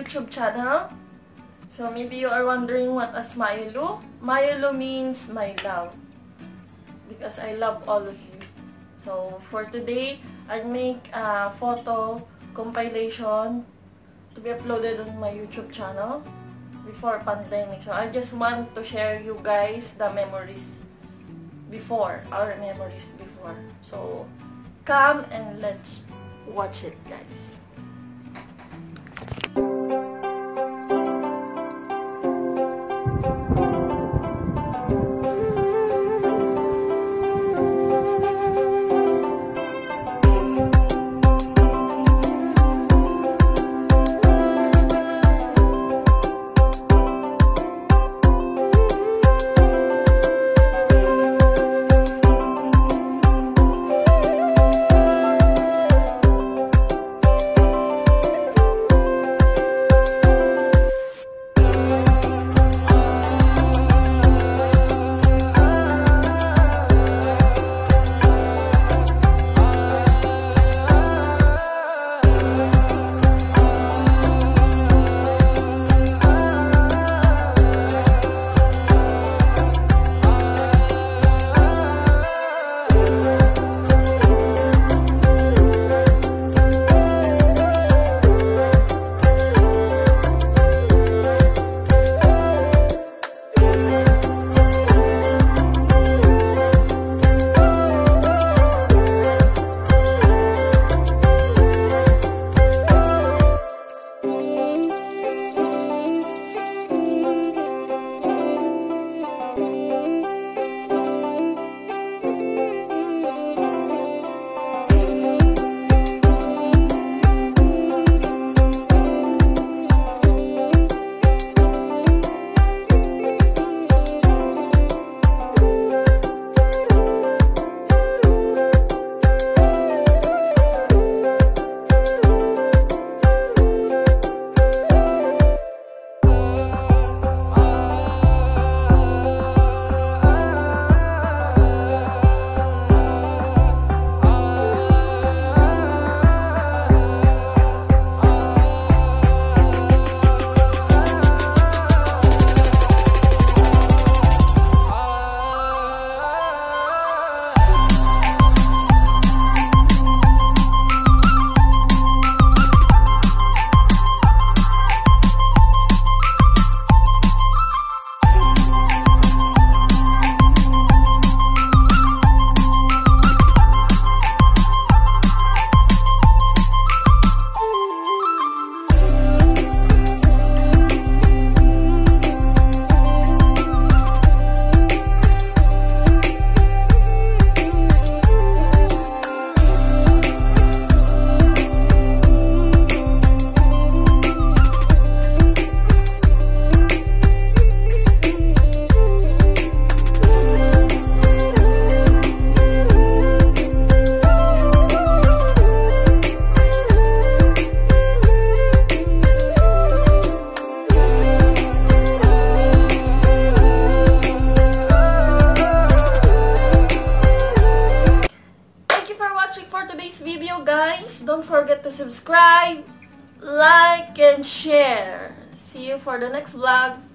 YouTube channel. So maybe you are wondering what is Mayulu. Mayulu means my love, because I love all of you. So for today, I make a photo compilation to be uploaded on my YouTube channel before pandemic. So I just want to share you guys the memories before, our memories before. So come and let's watch it, guys. Don't forget to subscribe, like, and share. See you for the next vlog.